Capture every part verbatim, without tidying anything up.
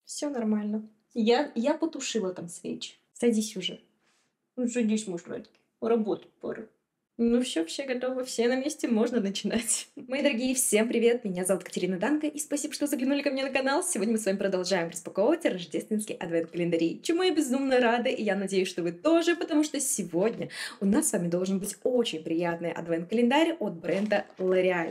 Все нормально. Я я потушила там свечи. Садись уже. Ну, садись, муж родной. Работать пора. Ну все, все готовы, все на месте, можно начинать. Мои дорогие, всем привет! Меня зовут Катерина Данка, и спасибо, что заглянули ко мне на канал. Сегодня мы с вами продолжаем распаковывать рождественские адвент-календари, чему я безумно рада, и я надеюсь, что вы тоже, потому что сегодня у нас с вами должен быть очень приятный адвент-календарь от бренда L'Oréal.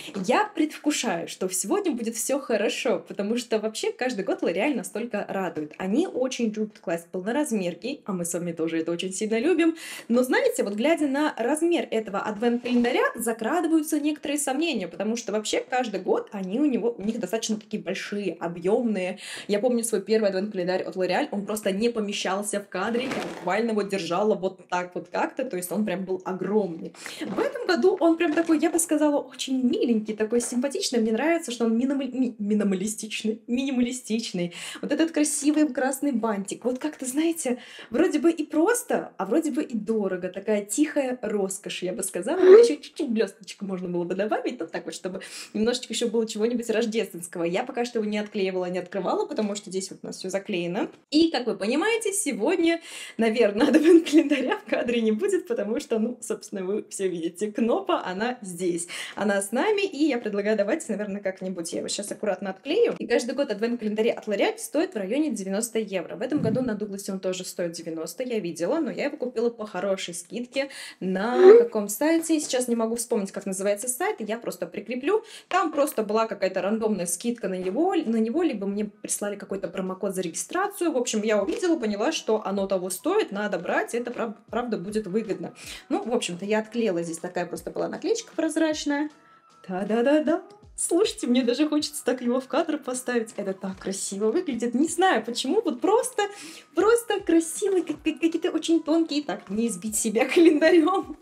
Я предвкушаю, что сегодня будет все хорошо, потому что вообще каждый год L'Oréal настолько радует. Они очень любят класть полноразмерки, а мы с вами тоже это очень сильно любим. Но знаете, вот глядя на размер этого адвент-календаря, закрадываются некоторые сомнения, потому что вообще каждый год они у него, у них достаточно такие большие, объемные. Я помню свой первый адвент-календарь от L'Oréal, он просто не помещался в кадре, я буквально его держала вот так вот как-то, то есть он прям был огромный. В этом году он прям такой, я бы сказала, очень миленький, такой симпатичный. Мне нравится, что он минимали- ми- минималистичный, минималистичный. Вот этот красивый красный бантик. Вот как-то, знаете, вроде бы и просто, а вроде бы и дорого. Такая тихая роскошь, я бы сказала. Ну, еще чуть-чуть блесточку можно было бы добавить, вот так вот, чтобы немножечко еще было чего-нибудь рождественского. Я пока что его не отклеивала, не открывала, потому что здесь вот у нас все заклеено. И, как вы понимаете, сегодня, наверное, адвент-календаря в кадре не будет, потому что, ну, собственно, вы все видите, Кнопа, она здесь. Она с нами, и я предлагаю, давайте, наверное, как-нибудь я его сейчас аккуратно отклею. И каждый год адвент-календари от L'Oréal стоит в районе девяносто евро. В этом году на Дугласе он тоже стоит девяносто, я видела, но я его купила по хорошей скидке. На каком сайте? Сейчас не могу вспомнить, как называется сайт, я просто прикреплю. Там просто была какая-то рандомная скидка на него, на него, либо мне прислали какой-то промокод за регистрацию. В общем, я увидела, поняла, что оно того стоит, надо брать, это прав- правда будет выгодно. Ну, в общем-то, я отклеила, здесь такая просто была наклеечка прозрачная. Да-да-да-да. Слушайте, мне даже хочется так его в кадр поставить. Это так красиво выглядит. Не знаю почему, вот просто, просто красивые, как- как- какие-то очень тонкие. Так, не избить себя календарем.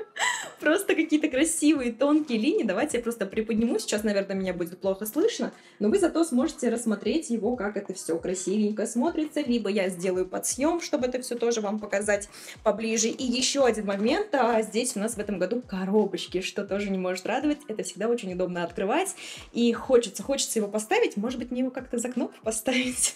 Просто какие-то красивые тонкие линии. Давайте я просто приподниму. Сейчас, наверное, меня будет плохо слышно, но вы зато сможете рассмотреть его, как это все красивенько смотрится. Либо я сделаю подсъем, чтобы это все тоже вам показать поближе. И еще один момент. А, здесь у нас в этом году коробочки, что тоже не может радовать. Это всегда очень удобно открывать. И хочется, хочется его поставить. Может быть, мне его как-то за кнопку поставить?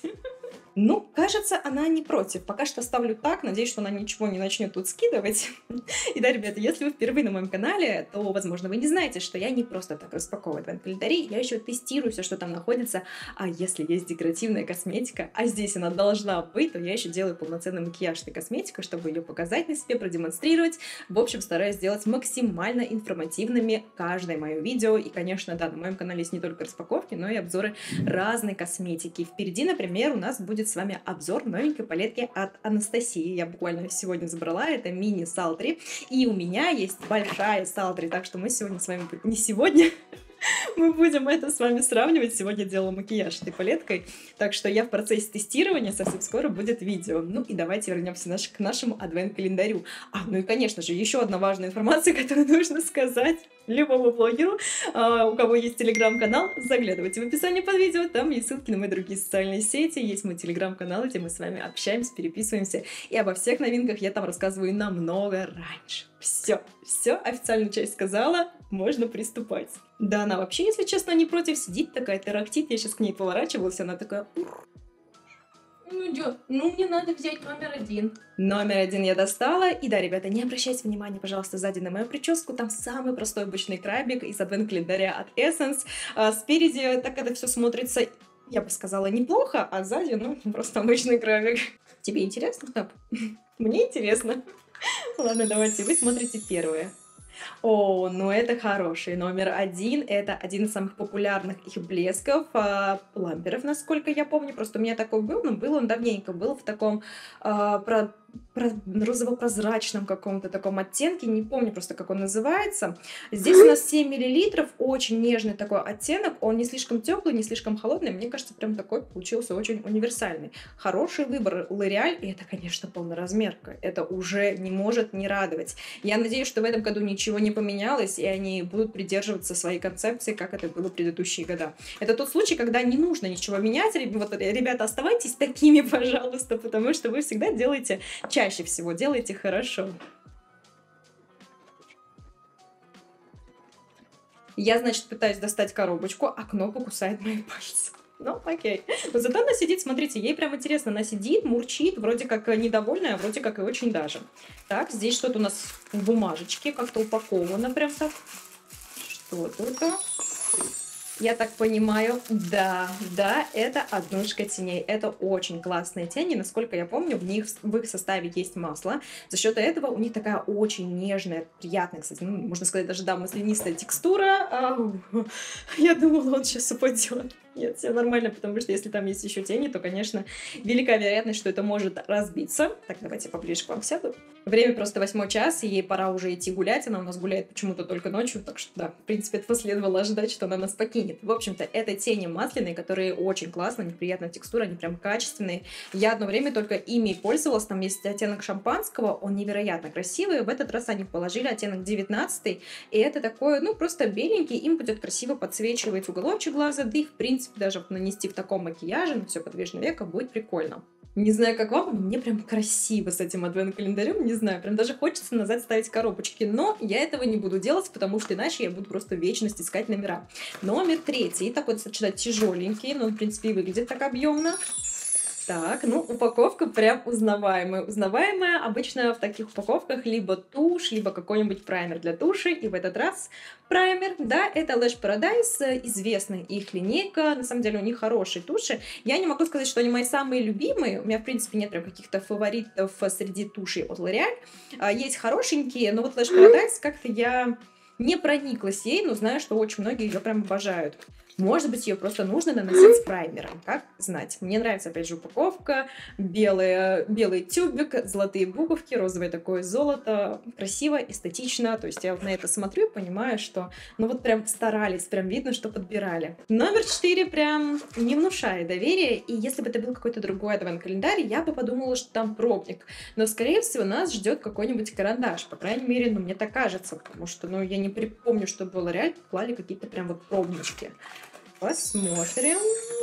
Ну, кажется, она не против. Пока что ставлю так. Надеюсь, что она ничего не начнет тут скидывать. И да, ребята, если вы впервые на моем канале, то, возможно, вы не знаете, что я не просто так распаковываю адвент-календари, я еще тестирую все, что там находится. А если есть декоративная косметика, а здесь она должна быть, то я еще делаю полноценный макияж этой косметикой, чтобы ее показать на себе, продемонстрировать. В общем, стараюсь сделать максимально информативными каждое мое видео. И, конечно, да, на моем канале есть не только распаковки, но и обзоры разной косметики. Впереди, например, у нас будет с вами обзор новенькой палетки от Анастасии. Я буквально сегодня забрала, это мини Салтри. И у меня есть большая Салтри, так что мы сегодня с вами... Не сегодня, мы будем это с вами сравнивать. Сегодня делала макияж этой палеткой, так что я в процессе тестирования, совсем скоро будет видео. Ну и давайте вернемся наш, к нашему адвент-календарю. А, ну и, конечно же, еще одна важная информация, которую нужно сказать любому блогеру, а, у кого есть телеграм-канал, заглядывайте в описание под видео, там есть ссылки на мои другие социальные сети, есть мой телеграм-канал, где мы с вами общаемся, переписываемся, и обо всех новинках я там рассказываю намного раньше. Все, все, официальную часть сказала, можно приступать. Да, она вообще, если честно, не против, сидит такая, тарахтит, я сейчас к ней поворачивалась, она такая... Ну, дё, ну, мне надо взять номер один. Номер один я достала. И да, ребята, не обращайте внимания, пожалуйста, сзади на мою прическу. Там самый простой обычный крабик из адвент-календаря от Essence. А спереди так это все смотрится, я бы сказала, неплохо, а сзади, ну, просто обычный крабик. Тебе интересно, Кнап? Мне интересно. Ладно, давайте, вы смотрите первое. О, ну это хороший номер один. Это один из самых популярных их блесков, а, ламперов, насколько я помню. Просто у меня такой был, но был он давненько. Был в таком а, про- про- розово-прозрачном каком-то таком оттенке. Не помню просто, как он называется. Здесь у нас семь миллилитров. Очень нежный такой оттенок. Он не слишком теплый, не слишком холодный. Мне кажется, прям такой получился очень универсальный. Хороший выбор L'Oréal. И это, конечно, полноразмерка. Это уже не может не радовать. Я надеюсь, что в этом году ничего не поменялось, и они будут придерживаться своей концепции, как это было в предыдущие года. Это тот случай, когда не нужно ничего менять. Вот, ребята, оставайтесь такими, пожалуйста, потому что вы всегда делаете, чаще всего делаете хорошо. Я, значит, пытаюсь достать коробочку, а Кнопа кусает мои пальцы. Ну, окей. Но зато она сидит, смотрите, ей прям интересно. Она сидит, мурчит, вроде как недовольная, а вроде как и очень даже. Так, здесь что-то у нас в бумажечке, как-то упаковано прям так. Что тут? Я так понимаю, да, да, это однушка теней. Это очень классные тени. Насколько я помню, в них в их составе есть масло. За счет этого у них такая очень нежная, приятная, кстати, ну, можно сказать, даже да, маслянистая текстура. Ау. Я думала, он сейчас упадет. Нет, все нормально, потому что если там есть еще тени, то, конечно, велика вероятность, что это может разбиться. Так, давайте поближе к вам сяду. Время просто восьмой час, и ей пора уже идти гулять. Она у нас гуляет почему-то только ночью, так что, да, в принципе, этого следовало ожидать, что она нас покинет. В общем-то, это тени масляные, которые очень классные, у них приятная текстура, они прям качественные. Я одно время только ими пользовалась, там есть оттенок шампанского, он невероятно красивый. В этот раз они положили оттенок девятнадцатый, и это такой, ну, просто беленький, им будет красиво подсвечивать уголочек глаза, да и, в принципе, даже нанести в таком макияже, на все подвижное веко, будет прикольно. Не знаю, как вам, но мне прям красиво с этим адвент-календарем, не знаю, прям даже хочется назад ставить коробочки, но я этого не буду делать, потому что иначе я буду просто вечность искать номера. Номер третий, такой достаточно тяжеленький, но он, в принципе, и выглядит так объемно. Так, ну, упаковка прям узнаваемая. Узнаваемая обычно в таких упаковках либо тушь, либо какой-нибудь праймер для туши. И в этот раз праймер, да, это Lash Paradise, известная их линейка. На самом деле у них хорошие туши. Я не могу сказать, что они мои самые любимые. У меня, в принципе, нет прям каких-то фаворитов среди тушей от L'Oreal. Есть хорошенькие, но вот Lash Paradise как-то я не прониклась ей, но знаю, что очень многие ее прям обожают. Может быть, ее просто нужно наносить с праймером, как знать. Мне нравится, опять же, упаковка, белый, белый тюбик, золотые буковки, розовое такое золото. Красиво, эстетично. То есть я вот на это смотрю и понимаю, что ну вот прям старались, прям видно, что подбирали. Номер четыре прям не внушает доверия. И если бы это был какой-то другой адвент-календарь, я бы подумала, что там пробник. Но, скорее всего, нас ждет какой-нибудь карандаш. По крайней мере, ну, мне так кажется. Потому что, ну, я не припомню, чтобы в L'Oreal клали какие-то прям вот пробнички. Посмотрим.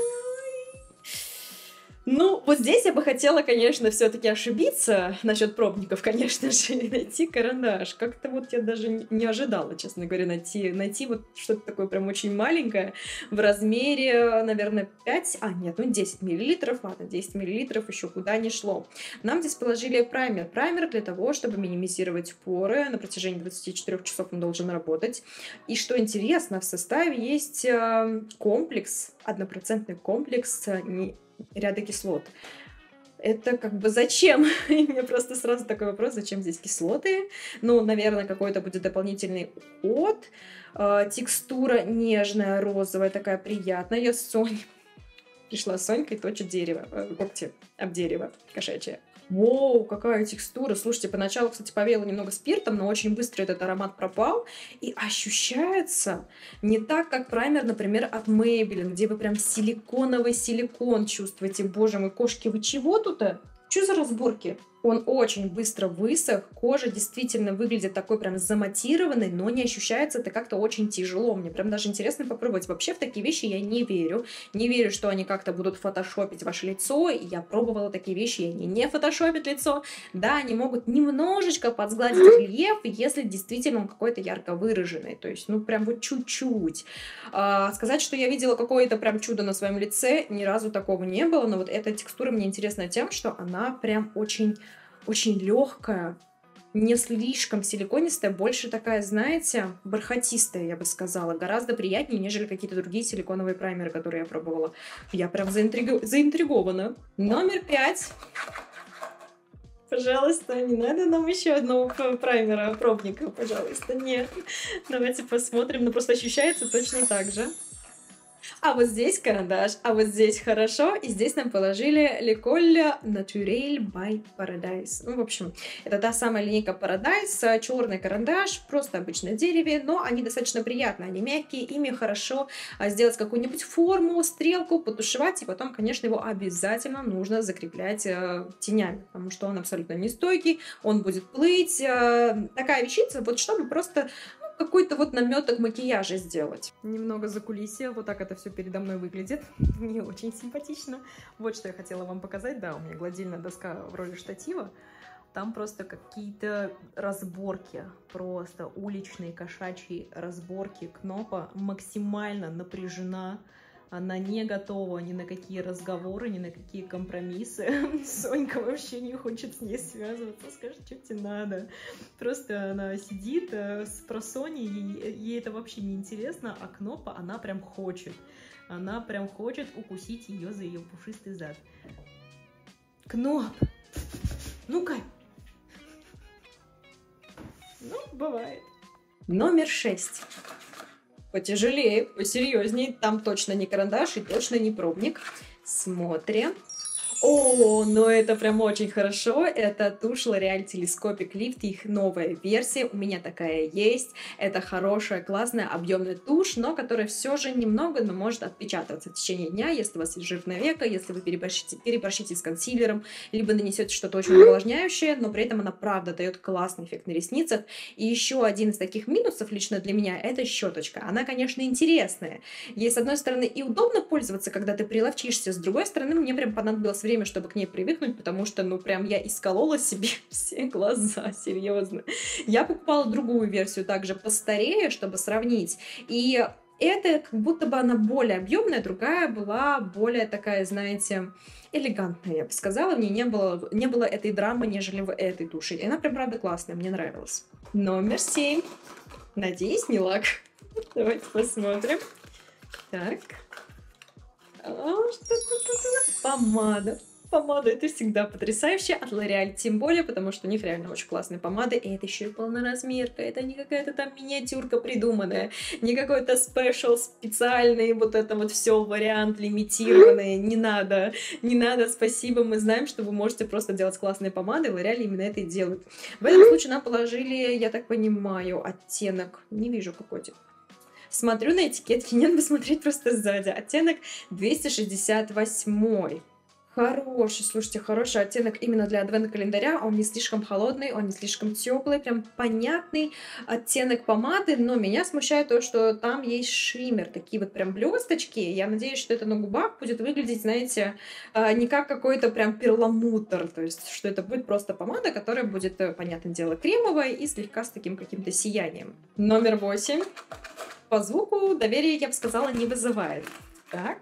Ну, вот здесь я бы хотела, конечно, все-таки ошибиться насчет пробников, конечно же, и найти карандаш. Как-то вот я даже не ожидала, честно говоря, найти, найти вот что-то такое прям очень маленькое в размере, наверное, пять, а нет, ну десять миллилитров, ладно, десять миллилитров еще куда ни шло. Нам здесь положили праймер. Праймер для того, чтобы минимизировать поры. На протяжении двадцати четырёх часов он должен работать. И что интересно, в составе есть комплекс, однопроцентный комплекс ряда кислот. Это как бы зачем? И мне просто сразу такой вопрос, зачем здесь кислоты? Ну, наверное, какой-то будет дополнительный уход. Э, текстура нежная, розовая, такая приятная. Я Соня. Пришла Сонька и точит дерево, э, когти об дерево кошачье. Воу, какая текстура. Слушайте, поначалу, кстати, повеяло немного спиртом, но очень быстро этот аромат пропал. И ощущается не так, как праймер, например, от Maybelline, где вы прям силиконовый силикон чувствуете. Боже мой, кошки, вы чего тут? Что за разборки? Он очень быстро высох, кожа действительно выглядит такой прям заматированной, но не ощущается это как-то очень тяжело. Мне прям даже интересно попробовать. Вообще в такие вещи я не верю. Не верю, что они как-то будут фотошопить ваше лицо. И я пробовала такие вещи, и они не фотошопят лицо. Да, они могут немножечко подсгладить рельеф, если действительно он какой-то ярко выраженный. То есть, ну прям вот чуть-чуть. А, сказать, что я видела какое-то прям чудо на своем лице, ни разу такого не было. Но вот эта текстура мне интересна тем, что она прям очень... очень легкая, не слишком силиконистая, больше такая, знаете, бархатистая, я бы сказала. Гораздо приятнее, нежели какие-то другие силиконовые праймеры, которые я пробовала. Я прям заинтриго... заинтригована. Номер пять. Пожалуйста, не надо нам еще одного праймера, пробника, пожалуйста. Нет. Давайте посмотрим. Ну, просто ощущается точно так же. А вот здесь карандаш, а вот здесь хорошо, и здесь нам положили L'École Naturelle by Paradise. Ну, в общем, это та самая линейка Paradise, черный карандаш, просто обычно дереве, но они достаточно приятные, они мягкие, ими хорошо сделать какую-нибудь форму, стрелку, потушевать, и потом, конечно, его обязательно нужно закреплять э, тенями, потому что он абсолютно нестойкий, он будет плыть. Э, такая вещица, вот чтобы просто... какой-то вот наметок макияжа сделать. Немного закулисья, вот так это все передо мной выглядит. Не очень симпатично. Вот что я хотела вам показать. Да, у меня гладильная доска в роли штатива. Там просто какие-то разборки, просто уличные кошачьи разборки. Кнопа максимально напряжена. Она не готова ни на какие разговоры, ни на какие компромиссы. Сонька вообще не хочет с ней связываться. Скажет, что тебе надо. Просто она сидит э, с просонья, ей, ей это вообще не интересно, а Кнопа, она прям хочет. Она прям хочет укусить ее за ее пушистый зад. Кноп! Ну-ка! Ну, бывает. Номер шесть. Потяжелее, посерьезнее. Там точно не карандаш и точно не пробник. Смотрим. О, ну это прям очень хорошо. Это тушь L'Oreal Telescopic Lift, их новая версия. У меня такая есть. Это хорошая, классная, объемная тушь, но которая все же немного, но может отпечатываться в течение дня, если у вас есть жирное веко, если вы переборщите, переборщите с консилером, либо нанесете что-то очень увлажняющее, но при этом она правда дает классный эффект на ресницах. И еще один из таких минусов лично для меня — это щеточка. Она, конечно, интересная. Ей, с одной стороны, и удобно пользоваться, когда ты приловчишься, с другой стороны, мне прям понадобилось время, чтобы к ней привыкнуть, потому что, ну, прям я исколола себе все глаза, серьезно. Я покупала другую версию, также постарее, чтобы сравнить, и это как будто бы она более объемная, другая была более такая, знаете, элегантная, я бы сказала. В ней не было, не было этой драмы, нежели в этой душе. И она прям, правда, классная, мне нравилась. Номер семь. Надеюсь, не лак. Давайте посмотрим. Так. Помада. Помада — это всегда потрясающе, от L'Oreal тем более, потому что у них реально очень классные помады, и это еще и полноразмерка, это не какая-то там миниатюрка придуманная, не какой-то спешл специальный, вот это вот все вариант лимитированный, не надо, не надо, спасибо, мы знаем, что вы можете просто делать классные помады, L'Oreal именно это и делают. В этом случае нам положили, я так понимаю, оттенок, не вижу какой-то. Смотрю на этикетки, не надо смотреть просто сзади. Оттенок двести шестьдесят восемь. Хороший, слушайте, хороший оттенок именно для адвент-календаря. Он не слишком холодный, он не слишком теплый, прям понятный оттенок помады. Но меня смущает то, что там есть шиммер, такие вот прям блесточки. Я надеюсь, что это на губах будет выглядеть, знаете, не как какой-то прям перламутр. То есть, что это будет просто помада, которая будет, понятное дело, кремовая и слегка с таким каким-то сиянием. Номер восемь. По звуку доверия, я бы сказала, не вызывает. Так.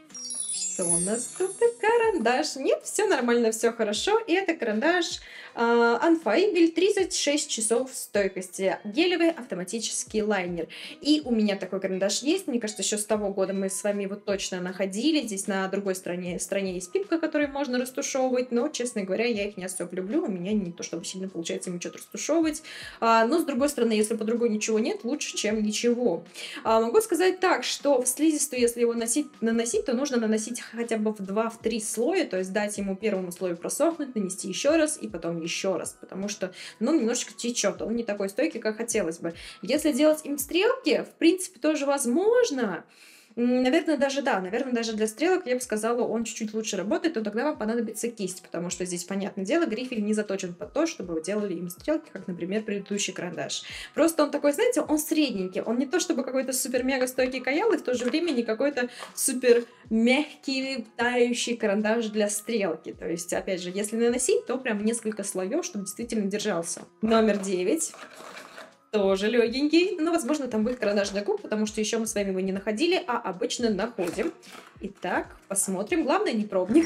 Что у нас тут? Карандаш. Нет, все нормально, все хорошо. И это карандаш Анфаибель, тридцать шесть часов стойкости. Гелевый автоматический лайнер. И у меня такой карандаш есть. Мне кажется, еще с того года мы с вами его точно находили. Здесь на другой стороне, стороне есть пипка, которую можно растушевывать. Но, честно говоря, я их не особо люблю. У меня не то, чтобы сильно получается им что-то растушевывать. А, но, с другой стороны, если по другой ничего нет, лучше, чем ничего. А, могу сказать так, что в слизистую, если его носить, наносить, то нужно наносить хотя бы в два-три слоя. То есть дать ему первому слою просохнуть, нанести еще раз и потом еще раз, потому что, ну, немножечко течет, он не такой стойкий, как хотелось бы. Если делать им стрелки, в принципе, тоже возможно. Наверное, даже да, наверное, даже для стрелок, я бы сказала, он чуть-чуть лучше работает, но тогда вам понадобится кисть, потому что здесь, понятное дело, грифель не заточен под то, чтобы вы делали им стрелки, как, например, предыдущий карандаш. Просто он такой, знаете, он средненький, он не то чтобы какой-то супер-мега стойкий каял, и в то же время не какой-то супер мягкий, тающий карандаш для стрелки. То есть, опять же, если наносить, то прям несколько слоев, чтобы действительно держался. Номер девять. Тоже легенький, но, возможно, там будет карандаш для губ, потому что еще мы с вами его не находили, а обычно находим. Итак, посмотрим. Главное, не пробник.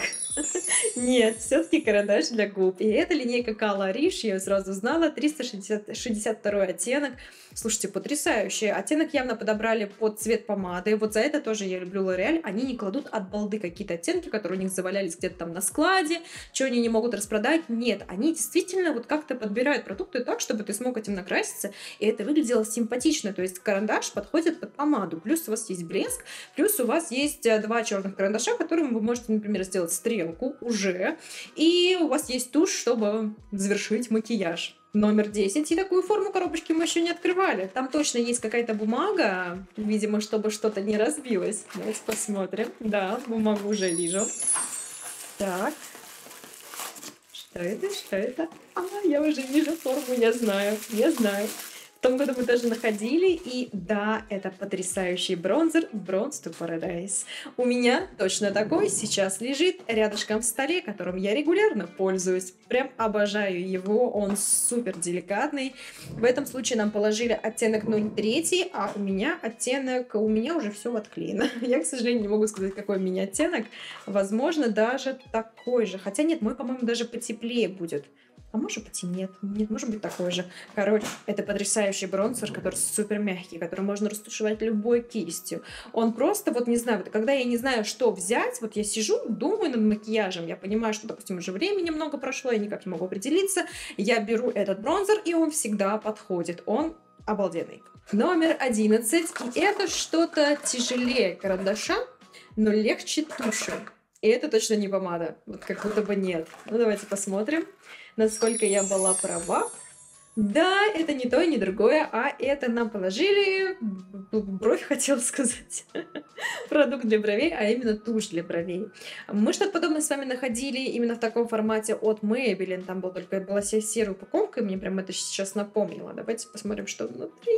Нет, все-таки карандаш для губ. И это линейка Color Riche, я ее сразу знала, триста шестьдесят второй оттенок. Слушайте, потрясающий. Оттенок явно подобрали под цвет помады. Вот за это тоже я люблю L'Oreal. Они не кладут от балды какие-то оттенки, которые у них завалялись где-то там на складе, что они не могут распродать. Нет, они действительно вот как-то подбирают продукты так, чтобы ты смог этим накраситься, и это выглядело симпатично. То есть карандаш подходит под помаду. Плюс у вас есть блеск, плюс у вас есть два черных карандаша, которым вы можете, например, сделать стрелку уже. И у вас есть тушь, чтобы завершить макияж. Номер десять. И такую форму коробочки мы еще не открывали. Там точно есть какая-то бумага, видимо, чтобы что-то не разбилось. Давайте посмотрим. Да, бумагу уже вижу. Так. Что это? Что это? А, я уже вижу форму, я знаю. Я знаю. В том году мы тоже находили, и да, это потрясающий бронзер Bronze to Paradise. У меня точно такой сейчас лежит рядышком в столе, которым я регулярно пользуюсь. Прям обожаю его, он супер деликатный. В этом случае нам положили оттенок ноль три, а у меня оттенок, у меня уже все отклеено. Я, к сожалению, не могу сказать, какой у меня оттенок. Возможно, даже такой же. Хотя нет, мой, по-моему, даже потеплее будет. А может быть и нет. Нет, может быть такой же. Короче, это потрясающий бронзер, который супер мягкий, который можно растушевать любой кистью. Он просто, вот не знаю, вот когда я не знаю, что взять, вот я сижу, думаю над макияжем, я понимаю, что, допустим, уже времени много прошло, я никак не могу определиться, я беру этот бронзер, и он всегда подходит. Он обалденный. Номер одиннадцать. И это что-то тяжелее карандаша, но легче туши. И это точно не помада. Вот как будто бы нет. Ну, давайте посмотрим, насколько я была права. Да, это не то и не другое, а это нам положили бровь, хотела сказать. Продукт для бровей, а именно тушь для бровей. Мы что-то подобное с вами находили именно в таком формате от Maybelline. Там был только, была серая упаковка, и мне прям это сейчас напомнило. Давайте посмотрим, что внутри.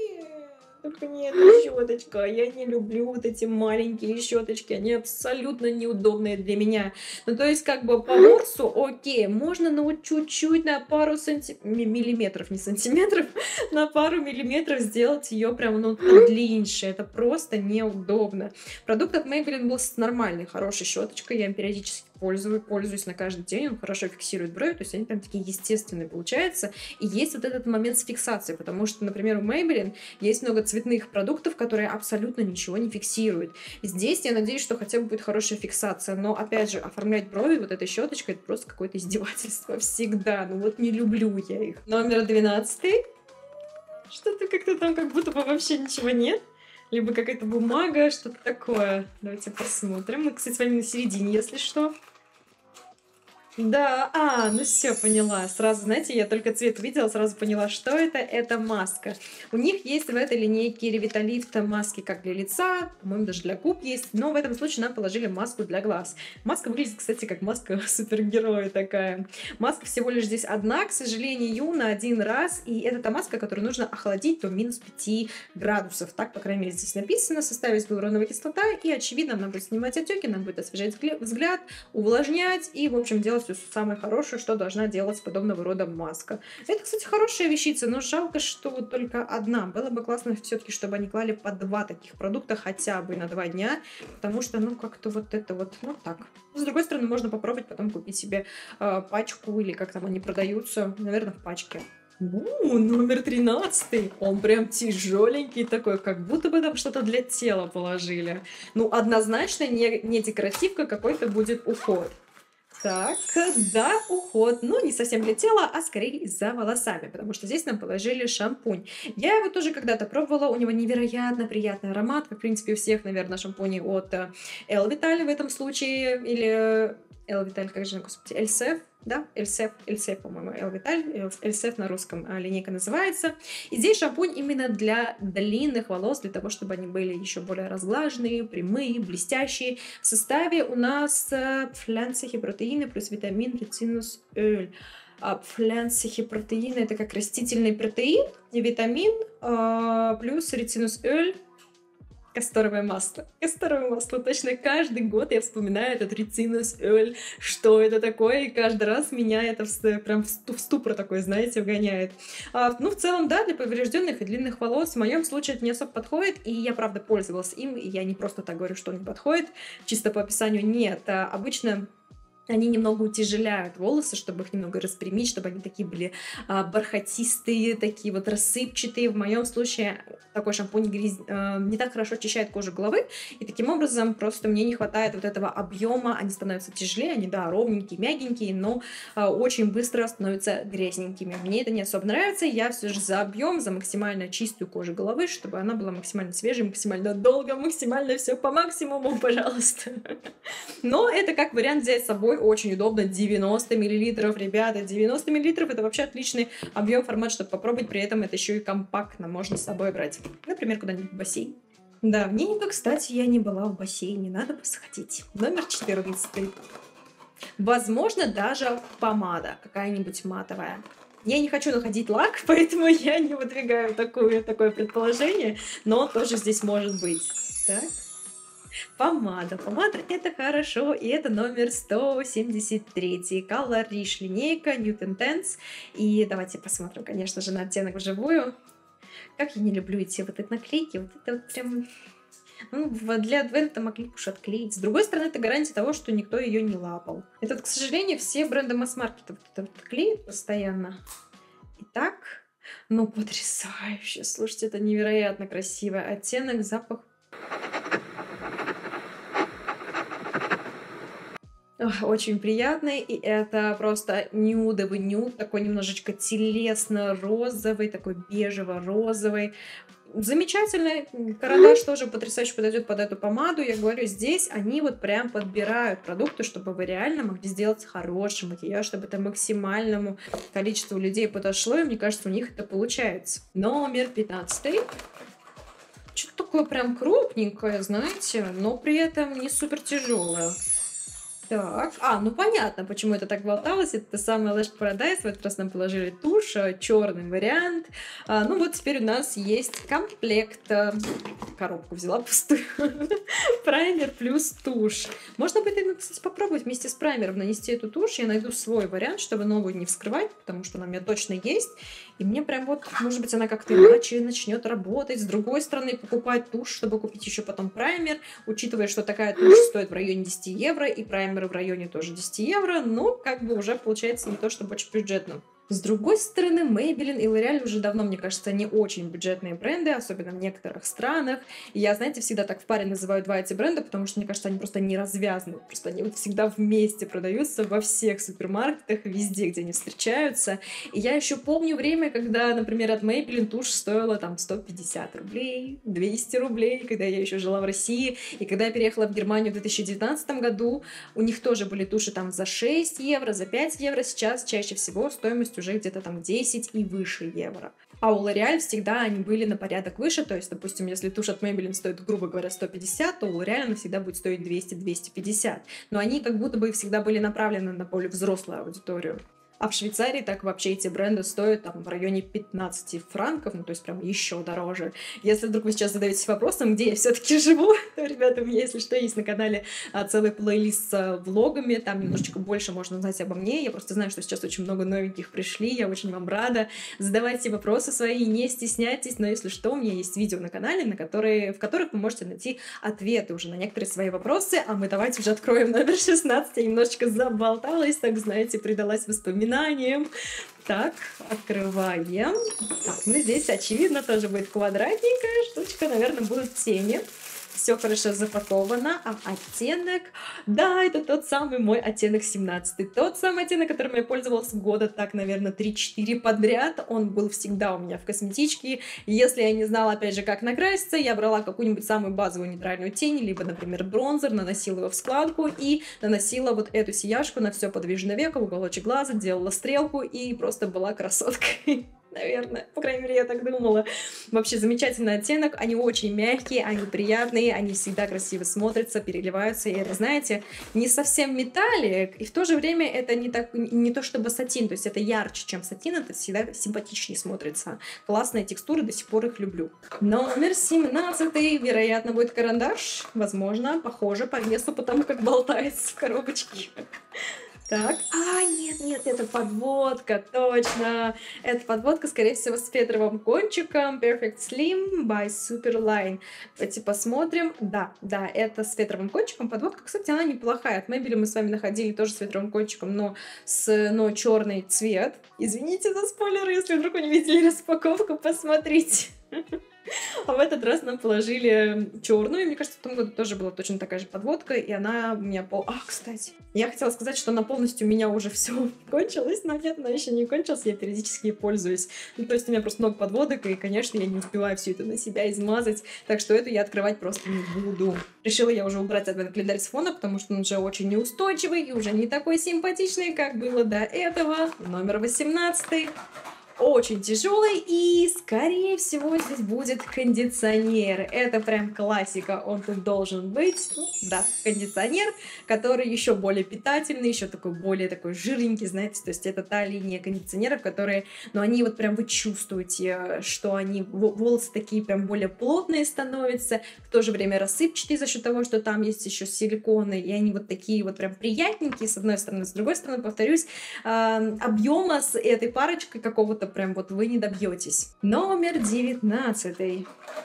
Только не эта щеточка. Я не люблю вот эти маленькие щеточки. Они абсолютно неудобные для меня. Ну, то есть, как бы по ворсу, окей, можно, ну, чуть-чуть на пару санти... миллиметров, не сантиметров, на пару миллиметров сделать ее прям, ну, длиннее. Это просто неудобно. Продукт от Maybelline был с нормальной, хорошей щеточкой. Я им периодически пользуюсь, пользуюсь на каждый день. Он хорошо фиксирует брови, то есть они прям такие естественные получаются. И есть вот этот момент с фиксацией, потому что, например, у Maybelline есть много цветных продуктов, которые абсолютно ничего не фиксируют. Здесь я надеюсь, что хотя бы будет хорошая фиксация, но, опять же, оформлять брови вот этой щеточкой — это просто какое-то издевательство всегда. Ну вот не люблю я их. Номер двенадцатый. Что-то как-то там как будто бы вообще ничего нет. Либо какая-то бумага, что-то такое. Давайте посмотрим. Мы, кстати, с вами на середине, если что. Да, а, ну все, поняла. Сразу, знаете, я только цвет увидела, сразу поняла, что это. Это маска. У них есть в этой линейке Revitalift маски как для лица, по-моему, даже для губ есть, но в этом случае нам положили маску для глаз. Маска выглядит, кстати, как маска супергероя такая. Маска всего лишь здесь одна, к сожалению, на один раз, и это та маска, которую нужно охладить до минус пяти градусов. Так, по крайней мере, здесь написано. В составе есть гиалуроновая кислота, и, очевидно, нам будет снимать отеки, нам будет освежать взгляд, увлажнять и, в общем, делать все самое хорошее, что должна делать подобного рода маска. Это, кстати, хорошая вещица, но жалко, что вот только одна. Было бы классно все-таки, чтобы они клали по два таких продукта хотя бы на два дня, потому что, ну, как-то вот это вот, ну, так. С другой стороны, можно попробовать потом купить себе э, пачку, или как там они продаются, наверное, в пачке. У, номер тринадцатый. Он прям тяжеленький такой, как будто бы там что-то для тела положили. Ну, однозначно не, не декоративка, какой-то будет уход. Так, да, уход. Ну, не совсем для тела, а скорее за волосами, потому что здесь нам положили шампунь. Я его тоже когда-то пробовала, у него невероятно приятный аромат, как, в принципе, у всех, наверное, шампуней от Elvital в этом случае, или Elvital, как же, господи, Elsef. Да, Эльсеф, Эльсеф, по-моему, Elvital, Эльсеф на русском линейка называется. И здесь шампунь именно для длинных волос, для того, чтобы они были еще более разглаженные, прямые, блестящие. В составе у нас pflanzliche протеины плюс витамин рицинус оль. Pflanzliche протеины — это как растительный протеин, витамин плюс рицинус оль. Касторовое масло. Касторовое масло. Точно каждый год я вспоминаю этот рицинус оль. Что это такое? И каждый раз меня это в, прям в ступор такой, знаете, вгоняет. А, ну, в целом, да, для поврежденных и длинных волос в моем случае это не особо подходит. И я, правда, пользовалась им. И я не просто так говорю, что он не подходит. Чисто по описанию нет. А, обычно они немного утяжеляют волосы, чтобы их немного распрямить, чтобы они такие были а, бархатистые, такие вот рассыпчатые. В моем случае такой шампунь гряз... а, не так хорошо очищает кожу головы, и таким образом просто мне не хватает вот этого объема. Они становятся тяжелее, они, да, ровненькие, мягенькие, но а, очень быстро становятся грязненькими. Мне это не особо нравится. Я все же за объем, за максимально чистую кожу головы, чтобы она была максимально свежей, максимально долго, максимально все по максимуму, пожалуйста. Но это как вариант взять с собой. Очень удобно. девяносто миллилитров, ребята. девяносто миллилитров — это вообще отличный объем, формат, чтобы попробовать. При этом это еще и компактно. Можно с собой брать. Например, куда-нибудь в бассейн. Да, мне никак, кстати, я не была в бассейне. Надо бы сходить. Номер четырнадцатый. Возможно, даже помада какая-нибудь матовая. Я не хочу находить лак, поэтому я не выдвигаю такое, такое предположение, но тоже здесь может быть. Так. Помада. Помада это хорошо, и это номер сто семьдесят три. Color Riche линейка, Nude Intense. И давайте посмотрим, конечно же, на оттенок вживую. Как я не люблю эти вот эти наклейки, вот это вот прям... Ну, для адвента могли бы уж отклеить. С другой стороны, это гарантия того, что никто ее не лапал. Это, к сожалению, все бренды масс-маркета вот это вот клеят постоянно. Итак, ну, потрясающе. Слушайте, это невероятно красивый оттенок, запах. Очень приятный, и это просто нюдовый нюд, такой немножечко телесно-розовый, такой бежево-розовый. Замечательный карандаш, тоже потрясающе подойдет под эту помаду. Я говорю, здесь они вот прям подбирают продукты, чтобы вы реально могли сделать хороший макияж, чтобы это максимальному количеству людей подошло, и мне кажется, у них это получается. Номер пятнадцатый. Что-то такое прям крупненькое, знаете, но при этом не супер тяжелое. Так, а, ну понятно, почему это так болталось. Это самая Lash Paradise. В этот раз нам положили тушь, черный вариант. А, ну вот теперь у нас есть комплект. Коробку взяла пустую. Праймер плюс тушь. Можно будет, кстати, попробовать вместе с праймером нанести эту тушь. Я найду свой вариант, чтобы новую не вскрывать, потому что она у меня точно есть. И мне прям вот, может быть, она как-то иначе начнет работать. С другой стороны, покупать тушь, чтобы купить еще потом праймер, учитывая, что такая тушь стоит в районе десяти евро, и праймер в районе тоже десяти евро, но как бы уже получается не то, чтобы очень бюджетно. С другой стороны, Maybelline и L'Oreal уже давно, мне кажется, не очень бюджетные бренды, особенно в некоторых странах. И я, знаете, всегда так в паре называю два эти бренда, потому что, мне кажется, они просто не развязаны. Просто они вот всегда вместе продаются во всех супермаркетах, везде, где они встречаются. И я еще помню время, когда, например, от Maybelline тушь стоила там сто пятьдесят рублей, двести рублей, когда я еще жила в России. И когда я переехала в Германию в две тысячи девятнадцатом году, у них тоже были туши там за шесть евро, за пять евро. Сейчас чаще всего стоимость уже где-то там десять и выше евро. А у L'Oreal всегда они были на порядок выше, то есть, допустим, если тушь от Maybelline стоит, грубо говоря, сто пятьдесят, то у L'Oreal она всегда будет стоить двести — двести пятьдесят. Но они как будто бы всегда были направлены на более взрослую аудиторию. А в Швейцарии так вообще эти бренды стоят там в районе пятнадцати франков, ну то есть прям еще дороже. Если вдруг вы сейчас задаетесь вопросом, где я все-таки живу, то, ребята, у меня, если что, есть на канале а, целый плейлист с влогами, там немножечко больше можно узнать обо мне. Я просто знаю, что сейчас очень много новеньких пришли, я очень вам рада. Задавайте вопросы свои, не стесняйтесь, но если что, у меня есть видео на канале, на которые, в которых вы можете найти ответы уже на некоторые свои вопросы, а мы давайте уже откроем номер шестнадцать. Я немножечко заболталась, так, знаете, предалась воспоминаниям. Так, открываем. Так, ну здесь, очевидно, тоже будет квадратненькая штучка, наверное, будут тени. Все хорошо запаковано, а оттенок... Да, это тот самый мой оттенок семнадцатый. Тот самый оттенок, которым я пользовалась года так, наверное, три-четыре подряд. Он был всегда у меня в косметичке. Если я не знала, опять же, как накраситься, я брала какую-нибудь самую базовую нейтральную тень, либо, например, бронзер, наносила его в складку и наносила вот эту сияшку на все подвижное веко, в уголочек глаза, делала стрелку и просто была красоткой. Наверное, по крайней мере, я так думала. Вообще замечательный оттенок, они очень мягкие, они приятные, они всегда красиво смотрятся, переливаются, и это, знаете, не совсем металлик, и в то же время это не, так, не то чтобы сатин, то есть это ярче, чем сатин, это всегда симпатичнее смотрится. Классные текстуры, до сих пор их люблю. Номер семнадцатый, вероятно, будет карандаш, возможно, похоже по весу, потому как болтается в коробочке. Так, а, нет, нет, это подводка, точно. Это подводка, скорее всего, с фетровым кончиком Perfect Slim by Superline. Давайте посмотрим. Да, да, это с фетровым кончиком. Подводка, кстати, она неплохая. От Maybelline мы с вами находили тоже с фетровым кончиком, но с но черный цвет. Извините за спойлеры, если вдруг вы не видели распаковку, посмотрите. А в этот раз нам положили черную. И мне кажется, в том году тоже была точно такая же подводка. И она у меня пол... А, кстати, я хотела сказать, что она полностью у меня уже все кончилась. Но нет, она еще не кончилась. Я периодически ей пользуюсь. Ну, то есть у меня просто много подводок. И, конечно, я не успеваю все это на себя измазать. Так что эту я открывать просто не буду. Решила я уже убрать адвент календарь с фона, потому что он уже очень неустойчивый и уже не такой симпатичный, как было до этого. Номер восемнадцатый. очень тяжелый, и, скорее всего, здесь будет кондиционер. Это прям классика, он тут должен быть. Ну, да, кондиционер, который еще более питательный, еще такой более такой жирненький, знаете, то есть это та линия кондиционеров, которые, ну, они вот прям вы чувствуете, что они, волосы такие прям более плотные становятся, в то же время рассыпчатые за счет того, что там есть еще силиконы, и они вот такие вот прям приятненькие, с одной стороны, с другой стороны, повторюсь, объема с этой парочкой какого-то прям вот вы не добьетесь. Номер девятнадцатый.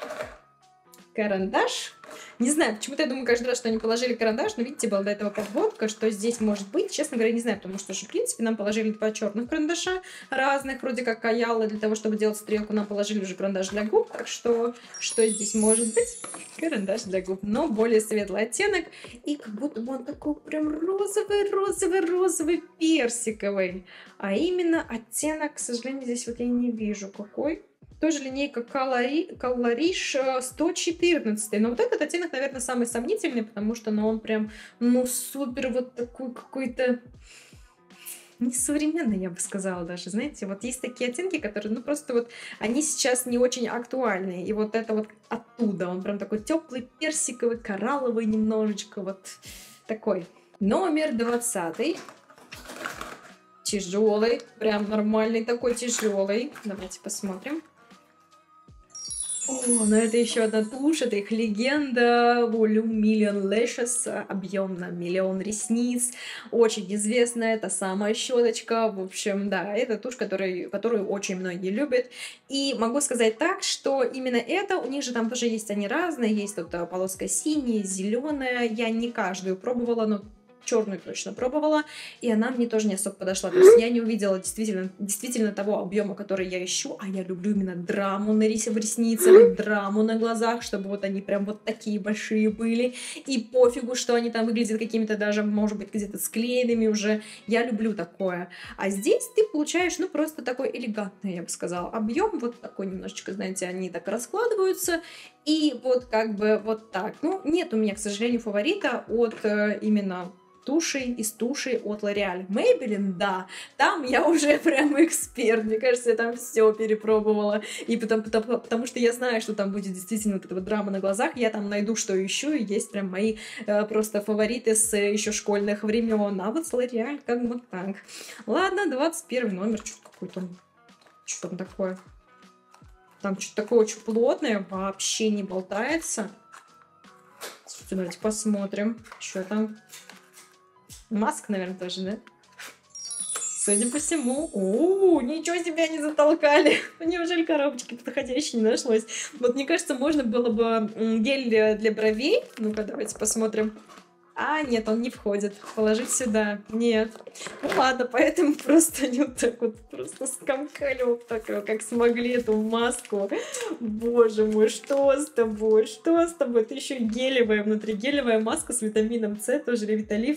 Карандаш. Не знаю, почему-то я думаю каждый раз, что они положили карандаш, но видите, была до этого подводка, что здесь может быть. Честно говоря, не знаю, потому что же, в принципе, нам положили два черных карандаша разных, вроде как Каяла, для того, чтобы делать стрелку, нам положили уже карандаш для губ, так что что здесь может быть? Карандаш для губ, но более светлый оттенок, и как будто бы он такой прям розовый, розовый, розовый, персиковый, а именно оттенок, к сожалению, здесь вот я не вижу какой. Тоже линейка Colorish сто четырнадцать. Но вот этот оттенок, наверное, самый сомнительный, потому что ну, он прям, ну, супер вот такой какой-то несовременный, я бы сказала даже. Знаете, вот есть такие оттенки, которые, ну, просто вот, они сейчас не очень актуальны. И вот это вот оттуда. Он прям такой теплый, персиковый, коралловый немножечко. Вот такой. Номер двадцатый. Тяжелый. Прям нормальный такой тяжелый. Давайте посмотрим. О, ну это еще одна тушь, это их легенда, Volume Million Lashes, объем на миллион ресниц, очень известная, это самая щеточка, в общем, да, это тушь, который, которую очень многие любят, и могу сказать так, что именно это, у них же там тоже есть они разные, есть тут полоска синяя, зеленая, я не каждую пробовала, но черную точно пробовала, и она мне тоже не особо подошла. То есть я не увидела действительно, действительно того объема, который я ищу, а я люблю именно драму на рис... в ресницах, драму на глазах, чтобы вот они прям вот такие большие были, и пофигу, что они там выглядят какими-то даже, может быть, где-то склеенными уже. Я люблю такое. А здесь ты получаешь, ну, просто такой элегантный, я бы сказала, объем, вот такой немножечко, знаете, они так раскладываются, и вот как бы вот так. Ну, нет у меня, к сожалению, фаворита от э, именно туши из туши от L'Oreal. Maybelline, да, там я уже прям эксперт, мне кажется, я там все перепробовала, и потому, потому, потому что я знаю, что там будет действительно вот эта вот драма на глазах, я там найду, что ищу, и есть прям мои э, просто фавориты с э, еще школьных времен, а вот с L'Oreal как бы так. Ладно, двадцать первый номер, что-то какой-то, что там такое? Там что-то такое очень плотное, вообще не болтается. Давайте посмотрим, что там. Маска, наверное, тоже, да? Судя по всему. О, ничего себе они затолкали. Неужели коробочки подходящей не нашлось? Вот мне кажется, можно было бы гель для, для бровей. Ну-ка, давайте посмотрим. А, нет, он не входит. Положить сюда. Нет. Ну ладно, поэтому просто они вот так вот просто скомкали вот так, как смогли эту маску. Боже мой, что с тобой? Что с тобой? Это еще гелевая внутри. Гелевая маска с витамином С, тоже Ревиталифт.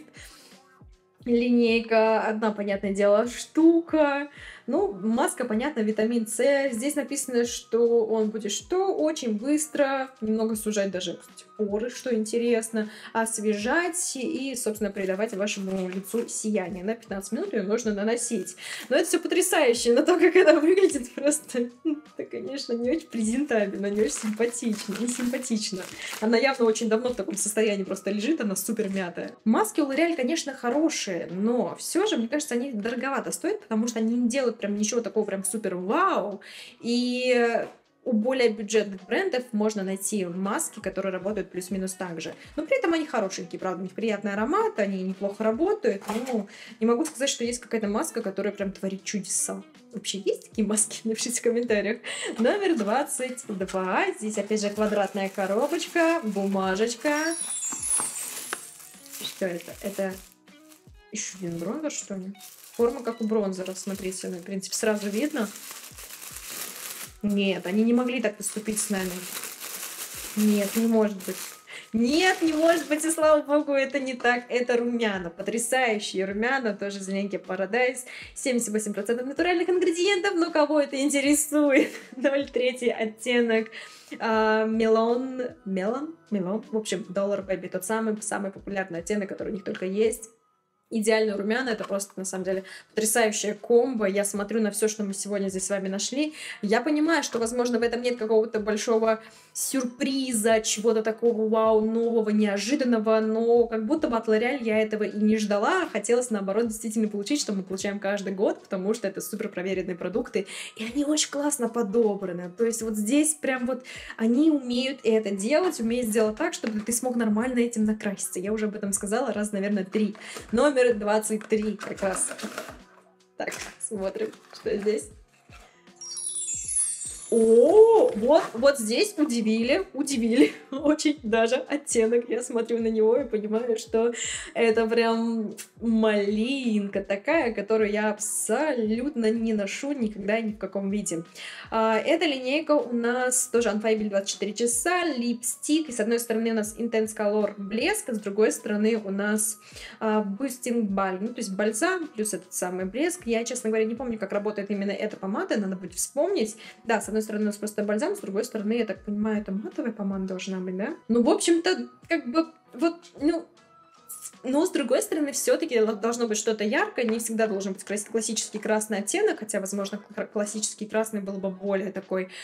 Линейка, одна, понятное дело, штука. Ну, маска, понятно, витамин С. Здесь написано, что он будет что? Очень быстро, немного сужать даже, кстати, поры, что интересно, освежать и, собственно, придавать вашему лицу сияние. На пятнадцать минут ее нужно наносить. Но это все потрясающе, но то, как это выглядит, просто, это, конечно, не очень презентабельно, не очень симпатично, не симпатично. Она явно очень давно в таком состоянии просто лежит, она супер мятая. Маски у L'Oreal, конечно, хорошие, но все же, мне кажется, они дороговато стоят, потому что они не делают прям ничего такого прям супер вау. И у более бюджетных брендов можно найти маски, которые работают плюс-минус так же. Но при этом они хорошенькие, правда, у них приятный аромат, они неплохо работают. Ну, не могу сказать, что есть какая-то маска, которая прям творит чудеса. Вообще есть такие маски? Напишите в комментариях. Номер двадцать два. Здесь опять же квадратная коробочка, бумажечка. Что это? Это еще один бронзер, что ли? Форма как у бронзера, смотрите, ну, в принципе, сразу видно. Нет, они не могли так поступить с нами. Нет, не может быть. Нет, не может быть, и слава богу, это не так. Это румяна, потрясающие румяна, тоже из линейки Paradise. семьдесят восемь процентов натуральных ингредиентов, но кого это интересует? ноль три оттенок. Мелон, мелон, мелон, в общем, Dollar Baby, тот самый, самый популярный оттенок, который у них только есть. идеально румяна. Это просто, на самом деле, потрясающая комбо. Я смотрю на все, что мы сегодня здесь с вами нашли. Я понимаю, что, возможно, в этом нет какого-то большого сюрприза, чего-то такого вау, нового, неожиданного, но как будто бы от L'Oréal я этого и не ждала. Хотелось, наоборот, действительно получить, что мы получаем каждый год, потому что это супер проверенные продукты, и они очень классно подобраны. То есть вот здесь прям вот они умеют это делать, умеют сделать так, чтобы ты смог нормально этим накраситься. Я уже об этом сказала раз, наверное, три. Номер двадцать три как раз. Так, смотрим, что здесь. О, вот, вот здесь удивили, удивили очень даже оттенок. Я смотрю на него и понимаю, что это прям малинка такая, которую я абсолютно не ношу никогда ни в каком виде. А, эта линейка у нас тоже Unfable двадцать четыре часа, липстик. И с одной стороны у нас Intense Color блеск, а с другой стороны у нас а, Boosting Balm, ну, то есть бальзам плюс этот самый блеск. Я, честно говоря, не помню, как работает именно эта помада, надо будет вспомнить. Да, с одной стороны у нас просто бальзам, с другой стороны, я так понимаю, это матовая помада должна быть, да? Ну, в общем-то, как бы, вот, ну, но с другой стороны, все-таки должно быть что-то яркое, не всегда должен быть классический красный оттенок, хотя, возможно, классический красный был бы более такой, э,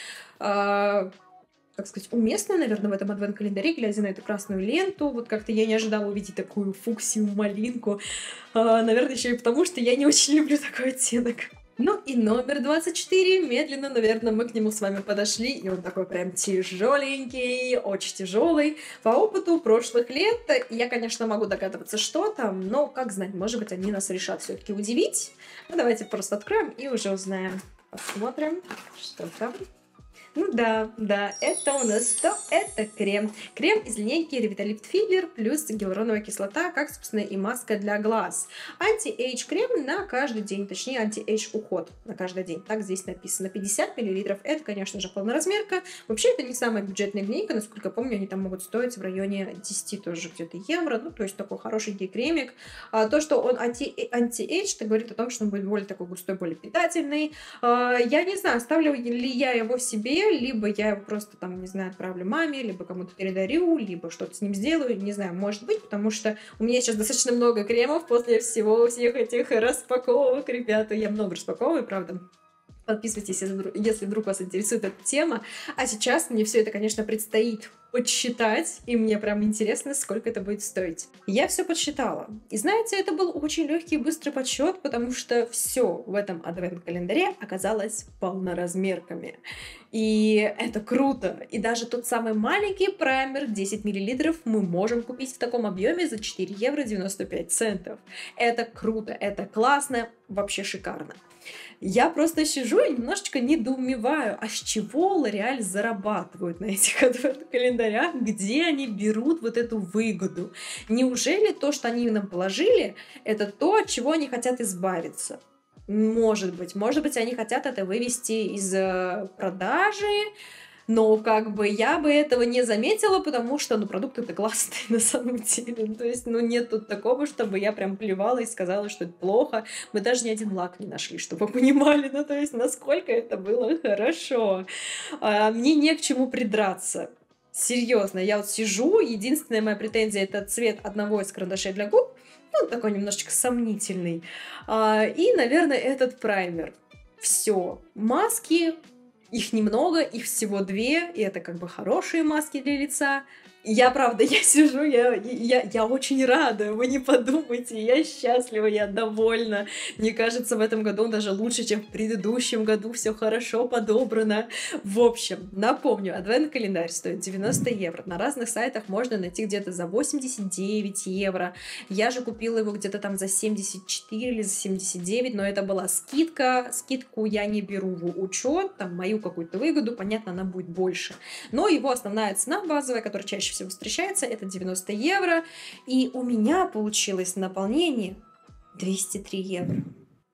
как сказать, уместный, наверное, в этом адвент-календаре, глядя на эту красную ленту. Вот как-то я не ожидала увидеть такую фуксию, малинку. Э, наверное, еще и потому, что я не очень люблю такой оттенок. Ну и номер двадцать четыре, медленно, наверное, мы к нему с вами подошли, и он такой прям тяжеленький, очень тяжелый. По опыту прошлых лет я, конечно, могу догадываться, что там, но как знать, может быть, они нас решат все-таки удивить. Ну, давайте просто откроем и уже узнаем. Посмотрим, что там. Ну да, да, это у нас что? Это крем. Крем из линейки Revitalift Filler плюс гиалуроновая кислота, как, собственно, и маска для глаз. Анти-эйдж крем на каждый день, точнее, анти-эйдж уход на каждый день. Так здесь написано. пятьдесят миллилитров. Это, конечно же, полноразмерка. Вообще, это не самая бюджетная линейка, насколько я помню, они там могут стоить в районе десяти тоже где-то евро. Ну, то есть такой хорошенький кремик. А, то, что он анти- анти-эйдж, это говорит о том, что он будет более такой густой, более питательный. А, я не знаю, оставлю ли я его себе, либо я его просто там, не знаю, отправлю маме, либо кому-то передарю, либо что-то с ним сделаю, не знаю, может быть, потому что у меня сейчас достаточно много кремов после всего, всех этих распаковок, ребята, я много распаковываю, правда. Подписывайтесь, если вдруг вас интересует эта тема. А сейчас мне все это, конечно, предстоит подсчитать, и мне прям интересно, сколько это будет стоить. Я все подсчитала. И знаете, это был очень легкий и быстрый подсчет, потому что все в этом адвент-календаре оказалось полноразмерками. И это круто. И даже тот самый маленький праймер десять миллилитров мы можем купить в таком объеме за четыре евро девяносто пять центов. Это круто, это классно, вообще шикарно. Я просто сижу и немножечко недоумеваю, а с чего L'Oréal зарабатывают на этих адвент-календарях, где они берут вот эту выгоду? Неужели то, что они нам положили, это то, от чего они хотят избавиться? Может быть, может быть, они хотят это вывести из продажи, но как бы я бы этого не заметила, потому что, ну, продукты-то классные на самом деле. То есть, ну, нет тут такого, чтобы я прям плевала и сказала, что это плохо. Мы даже ни один лак не нашли, чтобы вы понимали, ну, то есть, насколько это было хорошо. А, мне не к чему придраться. Серьезно, я вот сижу, единственная моя претензия — это цвет одного из карандашей для губ, ну, такой немножечко сомнительный. А, и, наверное, этот праймер. Все. Маски, их немного, их всего две, и это как бы хорошие маски для лица. Я, правда, я сижу, я, я, я очень рада, вы не подумайте, я счастлива, я довольна. Мне кажется, в этом году даже лучше, чем в предыдущем году, все хорошо подобрано. В общем, напомню, адвент-календарь стоит девяносто евро. На разных сайтах можно найти где-то за восемьдесят девять евро. Я же купила его где-то там за семьдесят четыре или за семьдесят девять, но это была скидка. Скидку я не беру в учет, там мою какую-то выгоду, понятно, она будет больше. Но его основная цена базовая, которая чаще всего встречается, это девяносто евро, и у меня получилось наполнение двести три евро.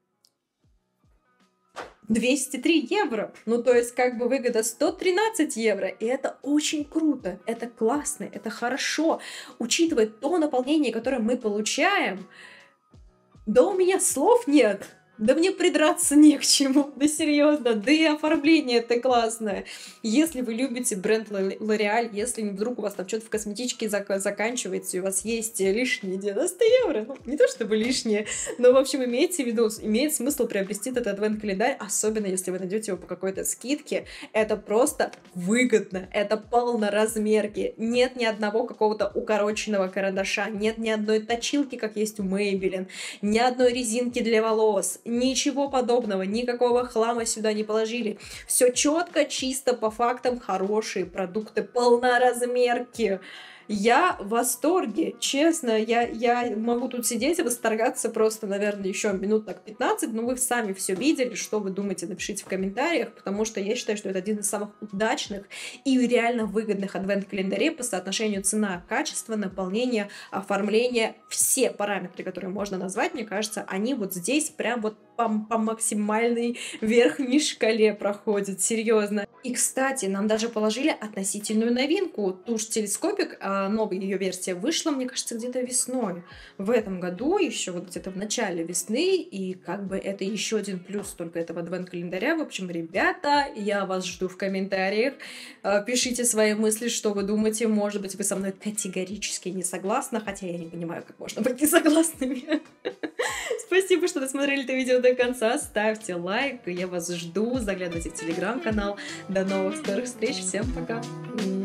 двести три евро! Ну, то есть, как бы выгода сто тринадцать евро, и это очень круто, это классно, это хорошо, учитывая то наполнение, которое мы получаем. Да у меня слов нет! Да мне придраться не к чему, да серьезно, да и оформление это классное. Если вы любите бренд L'Oreal, если вдруг у вас там что-то в косметичке зак- заканчивается, и у вас есть лишние девяносто евро, ну, не то чтобы лишние, но, в общем, имейте в виду, имеет смысл приобрести этот адвент-календарь, особенно если вы найдете его по какой-то скидке. Это просто выгодно, это полноразмерки, нет ни одного какого-то укороченного карандаша, нет ни одной точилки, как есть у Maybelline, ни одной резинки для волос, ничего подобного, никакого хлама сюда не положили. Все четко, чисто, по фактам, хорошие продукты, полноразмерки. Я в восторге, честно, я, я могу тут сидеть и восторгаться просто, наверное, еще минут так пятнадцать, но вы сами все видели, что вы думаете, напишите в комментариях, потому что я считаю, что это один из самых удачных и реально выгодных адвент-календарей по соотношению цена-качество, наполнение, оформление, все параметры, которые можно назвать, мне кажется, они вот здесь прям вот по, по максимальной верхней шкале проходят, серьезно. И, кстати, нам даже положили относительную новинку. Тушь телескопик, а, новая ее версия вышла, мне кажется, где-то весной. В этом году, еще вот где-то в начале весны, и как бы это еще один плюс только этого адвент-календаря. В общем, ребята, я вас жду в комментариях. А, пишите свои мысли, что вы думаете. Может быть, вы со мной категорически не согласны, хотя я не понимаю, как можно быть несогласными. Спасибо, что досмотрели это видео до конца. Ставьте лайк, я вас жду. Заглядывайте в телеграм-канал. До новых скорых встреч. Всем пока.